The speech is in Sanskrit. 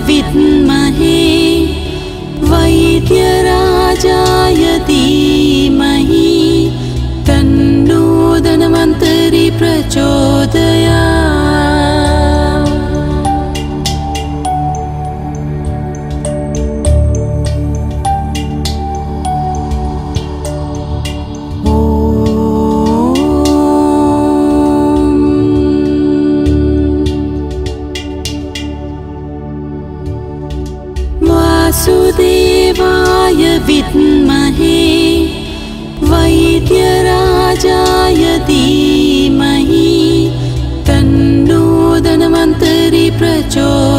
विद्महे वैद्यराजाय धीमहि तन्नो धन्वन्तरि प्रचोदयात्। वासुदेवाय विद्महे वैद्यराजाय धीमहि तन्नो धन्वन्तरि प्रचोदयात्।